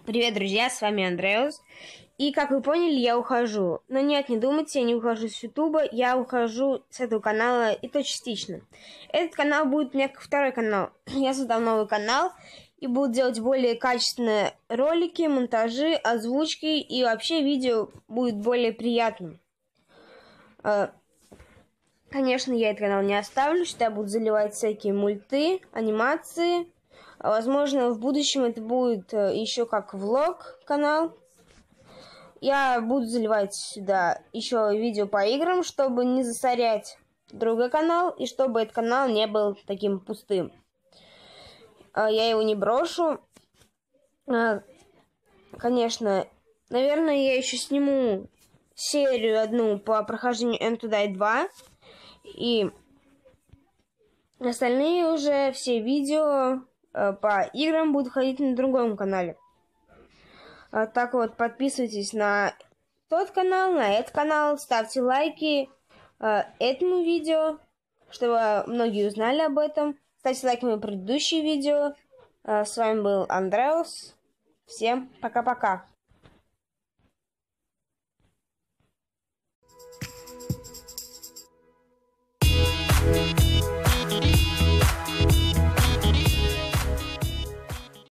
Привет, друзья, с вами Андреус. И, как вы поняли, я ухожу. Но нет, не думайте, я не ухожу с Ютуба, я ухожу с этого канала, и то частично. Этот канал будет у меня как второй канал. Я создал новый канал и буду делать более качественные ролики, монтажи, озвучки, и вообще видео будет более приятным. Конечно, я этот канал не оставлю, что я буду заливать всякие мульты, анимации. Возможно, в будущем это будет еще как влог канал. Я буду заливать сюда еще видео по играм, чтобы не засорять другой канал и чтобы этот канал не был таким пустым. Я его не брошу. Конечно, наверное, я еще сниму серию одну по прохождению Enter Die 2. И остальные уже все видео по играм будут ходить на другом канале. Так вот, подписывайтесь на тот канал, на этот канал, ставьте лайки этому видео, чтобы многие узнали об этом. Ставьте лайки моим предыдущие видео. С вами был Андреус. Всем пока-пока.